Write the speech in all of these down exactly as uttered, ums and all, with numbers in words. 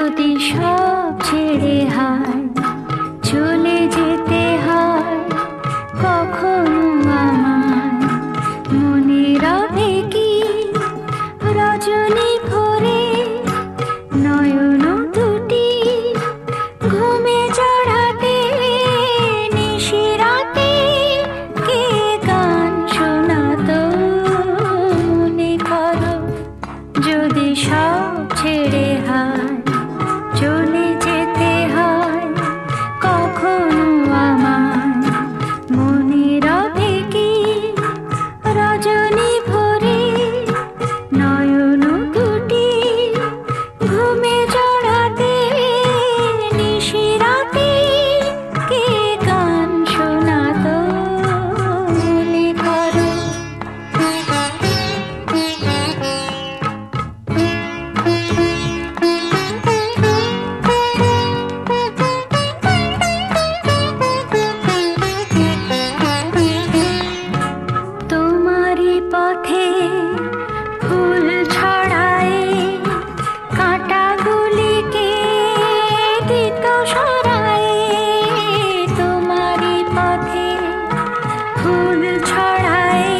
যদি সব ছেড়ে হায় চলে যেতে হয়, কখনো আমার মনে রবে কি রজনী ভরে নয়ন দুটি ঘুমে জড়াতে নিশিরাতে কে গান শোনাতো? মনে করো যদি সব ছেড়ে হায় চলে যেতে হয়, কখনো আমার মনে রবে কি রজনী ভরে নয়ন দুটি ঘুমে জড়াতে নিশিরাতে কে গান শোনাতো? মনে করো তোমারই পথে ফুল ছড়ায় কাঁটাগুলিকে দিত সরায়। তোমারই পথে ফুল ছড়ায়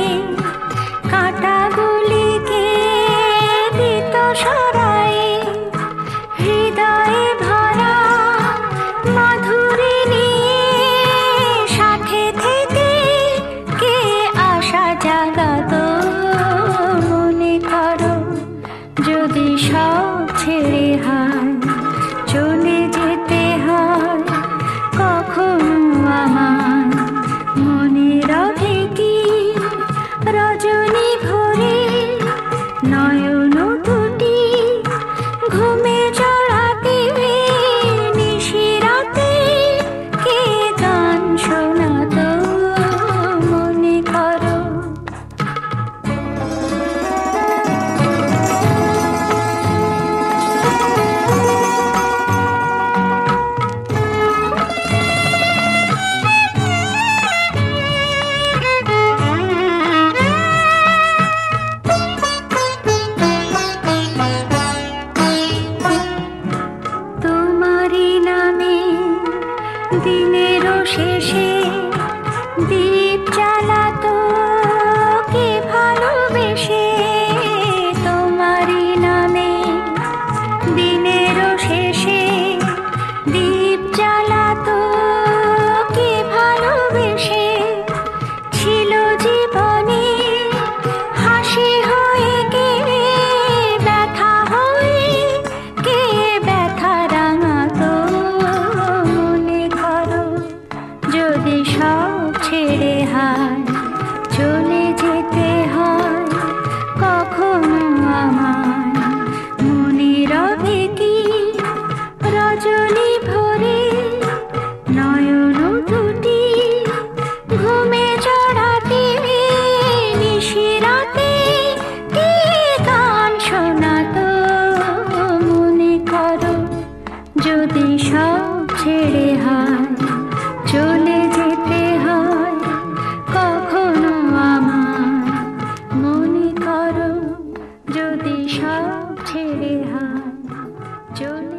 কাঁটাগুলিকে দিত সরায়। হৃদয়ে ভরা মাধুরী নিয়ে সাথে থেকে কে আশা জাগাতো? মনে করো যদি সব ছেড়ে হায় চলে যেতে হয়, কখনো আমার মনে রবে কি রজনী ভরে নয়ন দুটি ঘুমে জড়াতে নিশিরাতে কে গান শোনাতো? মনে করো তোমারই নামে দিনেরও শেষে দীপ জ্বালাতো কে ভালোবেসে। তোমারই নামে দিনেরও শেষে দীপ জ্বালাতো কে ভালোবেসে। ছিল জীবনে হাসি হয়ে কে ব্যথা হয়ে কে ব্যথা রাঙাতো? মনে করো যদি সব ছেড়ে হায় চলে যেতে হয়, কখনো আমার মনে রবে কি রজনী ভরে নয়ন দুটি ঘুমে জড়াতে নিশিরাতে কে গান শোনাতো? মনে করো যদি সব ছেড়ে হায় চলে যেতে হয়, কখনো আমার মনে করো যদি সব ছেড়ে হায় চলে